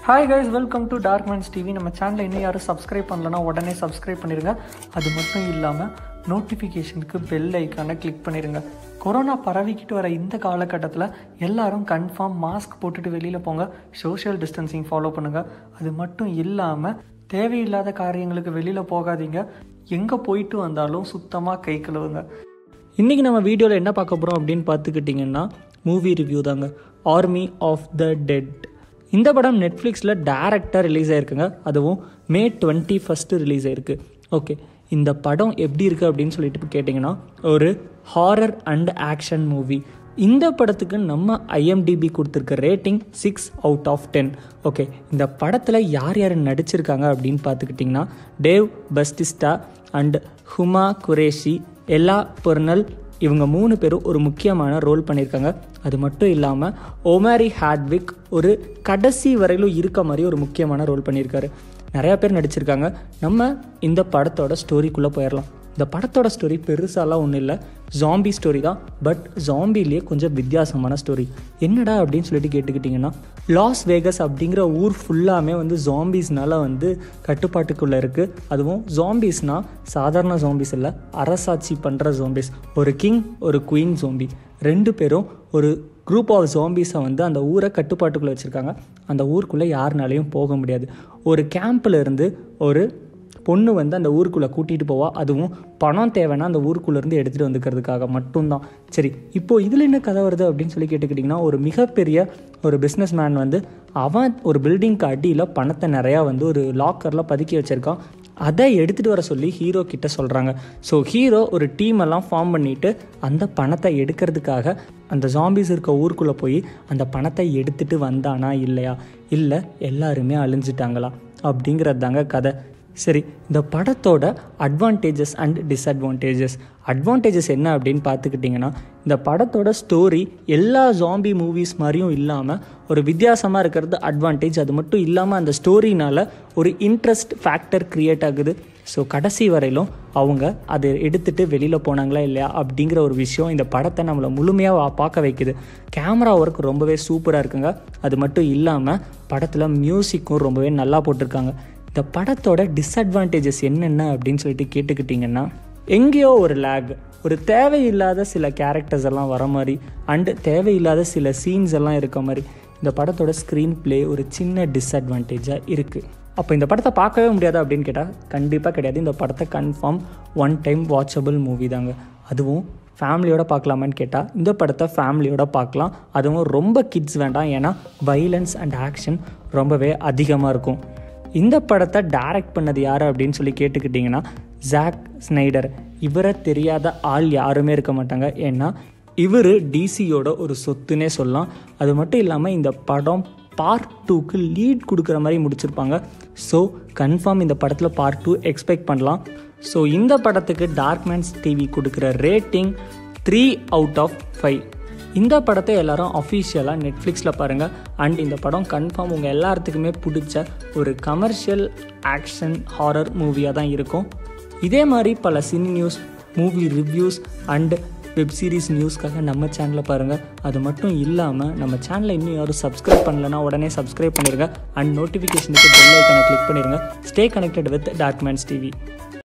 Hi guys, welcome to Darkmans TV. நம்ம சேனலை இன்னும் யாரும் சப்ஸ்கிரைப் பண்ணலன்னா உடனே சப்ஸ்கிரைப் பண்ணிடுங்க. அது மட்டும் இல்லாமல் நோட்டிஃபிகேஷனுக்கு பெல் ஐக்கானை கிளிக் பண்ணிடுங்க. கொரோனா பரவிக்கிட்டு வர இந்த காலகட்டத்தில் எல்லாரும் கன்ஃபார்ம் மாஸ்க் போட்டுட்டு வெளியில் போங்க, சோஷியல் டிஸ்டன்சிங் ஃபாலோ பண்ணுங்கள். அது மட்டும் இல்லாமல் தேவையில்லாத காரியங்களுக்கு வெளியில் போகாதீங்க. எங்கே போயிட்டு வந்தாலும் சுத்தமாக கை கழுவுங்க. இன்றைக்கி நம்ம வீடியோவில் என்ன பார்க்க போகிறோம் அப்படின்னு பார்த்துக்கிட்டிங்கன்னா மூவி ரிவ்யூ தாங்க. Army of the Dead. இந்த படம் நெட்ஃப்ளிக்ஸில் டைரக்டாக ரிலீஸ் ஆகிருக்குங்க. அதுவும் May 21 ரிலீஸ் ஆகிருக்கு. ஓகே, இந்த படம் எப்படி இருக்குது அப்படின்னு சொல்லிட்டு கேட்டிங்கன்னா ஒரு ஹாரர் அண்ட் ஆக்ஷன் மூவி. இந்த படத்துக்கு நம்ம IMDb கொடுத்துருக்க ரேட்டிங் 6/10. ஓகே, இந்த படத்தில் யார் யார் நடிச்சிருக்காங்க அப்படின்னு பார்த்துக்கிட்டிங்கன்னா Dave Bautista and Huma Qureshi, Ella Purnell, இவங்க 3 பேரும் ஒரு முக்கியமான ரோல் பண்ணியிருக்காங்க. அது மட்டும் இல்லாமல் ஒமாரி ஹாட்விக் ஒரு கடைசி வரையிலும் இருக்க மாதிரி ஒரு முக்கியமான ரோல் பண்ணியிருக்காரு. நிறையா பேர் நடிச்சிருக்காங்க. நம்ம இந்த படத்தோட ஸ்டோரிக்குள்ளே போயிடலாம். இந்த படத்தோட ஸ்டோரி பெருசாலாம் ஒன்றும் இல்லை, ஜாம்பி ஸ்டோரி தான். பட் ஜாம்பிலேயே கொஞ்சம் வித்தியாசமான ஸ்டோரி. என்னடா அப்படின்னு சொல்லிட்டு கேட்டுக்கிட்டிங்கன்னா, லாஸ் வேகஸ் அப்படிங்கிற ஊர் ஃபுல்லாமே ஜாம்பிஸ்னால கட்டுப்பாட்டுக்குள்ளே இருக்குது. அதுவும் ஜாம்பிஸ்னால் சாதாரண ஜாம்பிஸ் இல்லை, அரசாட்சி பண்ணுற ஜாம்பிஸ். ஒரு கிங், ஒரு குயின் ஜாம்பி, 2 பேரும் ஒரு குரூப் ஆஃப் ஜாம்பிஸை அந்த ஊரை கட்டுப்பாட்டுக்குள்ளே வச்சுருக்காங்க. அந்த ஊருக்குள்ளே யாருனாலையும் போக முடியாது. ஒரு கேம்பில் இருந்து ஒரு பொண்ணு அந்த ஊருக்குள்ளே கூட்டிகிட்டு போவா. அதுவும் பணம் தேவைன்னா அந்த ஊருக்குள்ளேருந்து எடுத்துகிட்டு வந்துக்கிறதுக்காக மட்டும்தான். சரி, இப்போது இதில் என்ன கதை வருது அப்படின்னு சொல்லி கேட்டுக்கிட்டிங்கன்னா, ஒரு மிகப்பெரிய ஒரு பிஸ்னஸ் மேன் அவன் ஒரு பில்டிங்க்கு அடியில் பணத்தை நிறையா ஒரு லாக்கரில் பதுக்கி வச்சுருக்கான். அதை எடுத்துகிட்டு வர சொல்லி ஹீரோ கிட்ட சொல்கிறாங்க. ஸோ ஹீரோ ஒரு டீமெல்லாம் ஃபார்ம் பண்ணிவிட்டு அந்த பணத்தை எடுக்கிறதுக்காக அந்த ஜாம்பிஸ் இருக்க ஊருக்குள்ளே போய் அந்த பணத்தை எடுத்துகிட்டு வந்தானா இல்லையா, இல்லை எல்லாருமே அழிஞ்சிட்டாங்களா அப்படிங்கிறது தாங்க கதை. சரி, இந்த படத்தோட அட்வான்டேஜஸ் அண்ட் டிஸ்அட்வான்டேஜஸ் என்ன அப்படின்னு பார்த்துக்கிட்டிங்கன்னா, இந்த படத்தோட ஸ்டோரி எல்லா ஜாம்பி மூவிஸ் மாதிரியும் இல்லாமல் ஒரு வித்தியாசமாக இருக்கிறது அட்வான்டேஜ். அது மட்டும் இல்லாமல் அந்த ஸ்டோரினால் ஒரு இன்ட்ரெஸ்ட் ஃபேக்டர் க்ரியேட் ஆகுது. ஸோ கடைசி வரையிலும் அவங்க அதை எடுத்துகிட்டு வெளியில் போனாங்களா இல்லையா அப்படிங்கிற ஒரு விஷயம் இந்த படத்தை நம்மளை முழுமையாக பார்க்க வைக்குது. கேமரா ஒர்க் ரொம்பவே சூப்பராக இருக்குங்க. அது மட்டும் இல்லாமல் படத்தில் மியூசிக்கும் ரொம்பவே நல்லா போட்டிருக்காங்க. இந்த படத்தோட டிஸ்அட்வான்டேஜஸ் என்னென்ன அப்படின்னு சொல்லிட்டு கேட்டுக்கிட்டிங்கன்னா, எங்கேயோ ஒரு லேக், ஒரு தேவையில்லாத சில கேரக்டர்ஸ் எல்லாம் வர மாதிரி அண்டு தேவையில்லாத சில சீன்ஸ் எல்லாம் இருக்க மாதிரி இந்த படத்தோட ஸ்க்ரீன் ப்ளே ஒரு சின்ன டிஸ்அட்வான்டேஜாக இருக்குது. அப்போ இந்த படத்தை பார்க்கவே முடியாது அப்படின்னு கேட்டால் கண்டிப்பாக கிடையாது. இந்த படத்தை கன்ஃபார்ம் 1 டைம் வாட்சபிள் மூவி தாங்க. அதுவும் ஃபேமிலியோட பார்க்கலாமான்னு கேட்டால் இந்த படத்தை ஃபேமிலியோட பார்க்கலாம். அதுவும் ரொம்ப கிட்ஸ் வேண்டாம், ஏன்னா வைலன்ஸ் அண்ட் ஆக்ஷன் ரொம்பவே அதிகமாக இருக்கும். இந்த படத்தை டைரக்ட் பண்ணது யார் அப்படின்னு சொல்லி கேட்டுக்கிட்டிங்கன்னா ஜாக் ஸ்னைடர். இவரை தெரியாத ஆள் யாருமே இருக்க மாட்டாங்க, ஏன்னா இவர் டிசியோட ஒரு சொத்துனே சொல்லலாம். அது மட்டும் இல்லாமல் இந்த படம் பார்ட் 2க்கு லீட் கொடுக்குற மாதிரி முடிச்சிருப்பாங்க. ஸோ கன்ஃபார்ம் இந்த படத்தில் பார்ட் 2 எக்ஸ்பெக்ட் பண்ணலாம். ஸோ இந்த படத்துக்கு டார்க்மேன்ஸ் டிவி கொடுக்குற ரேட்டிங் 3/5. இந்த படத்தை எல்லாரும் அஃபிஷியலாக நெட்ஃப்ளிக்ஸில் பாருங்கள். அண்ட் இந்த படம் கன்ஃபார்ம் உங்கள் எல்லாத்துக்குமே பிடிச்ச ஒரு கமர்ஷியல் ஆக்ஷன் ஹாரர் மூவியாக தான் இருக்கும். இதே மாதிரி பல cine news, movie reviews and web series நியூஸ்க்காக நம்ம சேனலை பாருங்கள். அது மட்டும் இல்லாமல் நம்ம சேனலை இன்னும் யாரும் சப்ஸ்கிரைப் பண்ணலைன்னா உடனே சப்ஸ்கிரைப் பண்ணிடுங்க. அண்ட் நோட்டிஃபிகேஷனுக்கு பெல் ஐக்கானை கிளிக் பண்ணிடுங்க. Stay connected with Darkmans TV.